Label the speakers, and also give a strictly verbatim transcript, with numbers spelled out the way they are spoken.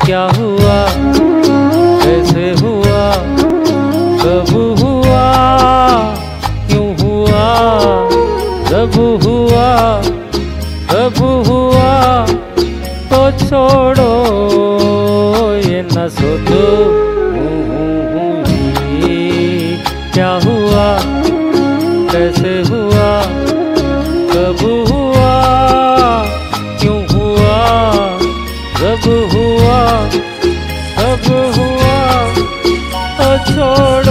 Speaker 1: क्या हुआ, कैसे हुआ, कब हुआ, क्यों हुआ, जब हुआ, कब हुआ, तो छोड़ो ये न सोचो हूँ हूँ हूँ ही। क्या हुआ, कैसे हुआ, कब हुआ, क्यों हुआ, जब हुआ, कब हुआ, तो छोड़ो